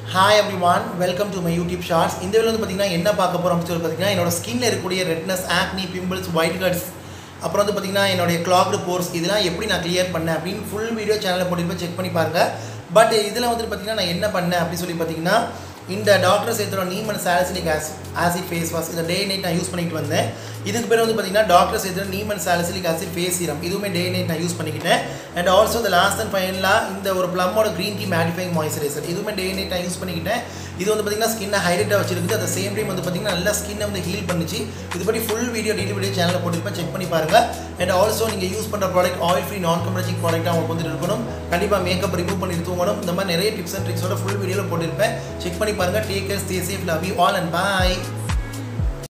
Hi everyone, welcome to my YouTube shorts. இந்த வீடியோல வந்து பாத்தீங்கன்னா என்ன பார்க்க போறோம் அப்படி சொல்லி பாத்தீங்கன்னா என்னோட ஸ்கின்ல இருக்கக்கூடிய redness, acne, pimples, white heads அப்புறம் வந்து பாத்தீங்கன்னா என்னோட clogged pores இதெல்லாம் எப்படி நான் கிளியர் பண்ணேன் அப்படிን full வீடியோ சேனல்ல போட்டுட்டு செக் பண்ணி பாருங்க. பட் இதெல்லாம் வந்து பாத்தீங்கன்னா நான் என்ன பண்ணேன் அப்படி சொல்லி பாத்தீங்கன்னா இந்த டாக்டர் சேத்தற neem and salicylic acid face wash இத டே நைட் நான் யூஸ் பண்ணிட்டு வந்தேன். இதுக்கு பேர் வந்து பாத்தீங்கன்னா டாக்டர் சேத்தற neem and salicylic acid face serum இதுவுமே டே நைட் நான் யூஸ் பண்ணிக்கிட்டேன். And also the last and ஃபைனலா இந்த ஒரு ப்ளம்மோட green tea mattifying moisturizer இதுவுமே டே நைட் நான் யூஸ் பண்ணிக்கிட்டேன். இது வந்து பாத்தீங்கன்னா ஸ்கின்னை ஹைட்ரேட்டா வச்சிருக்கு. அட் தி சேம் டைம் வந்து பாத்தீங்கன்னா நல்ல ஸ்கின்னை வந்து ஹீல் பண்ணுச்சு. இது பத்தி ஃபுல் வீடியோ டீடைல் வீடியோ சேனல்ல போட்டுருப்பேன் செக் பண்ணி பாருங்க. அண்ட் ஆல்சோ நீங்க யூஸ் பண்ற ப்ராடக்ட் ஆயில் ஃப்ரீ நான் கம்பரேட்டிங் ப்ராடக்ட்டா உங்களுக்கு வந்து இருக்கணும். கண்டிப்பா மேக்கப் ரிமூவ் பண்ணி தூங்கணும். இந்த மாதிரி நிறைய டிப்ஸ் அண்ட் ட்ரிக்ஸோட ஃபுல் வீடியோல போட்டுருப்பேன் செக் பண்ணி பாருங்க. Take care, stay safe, love you all and by.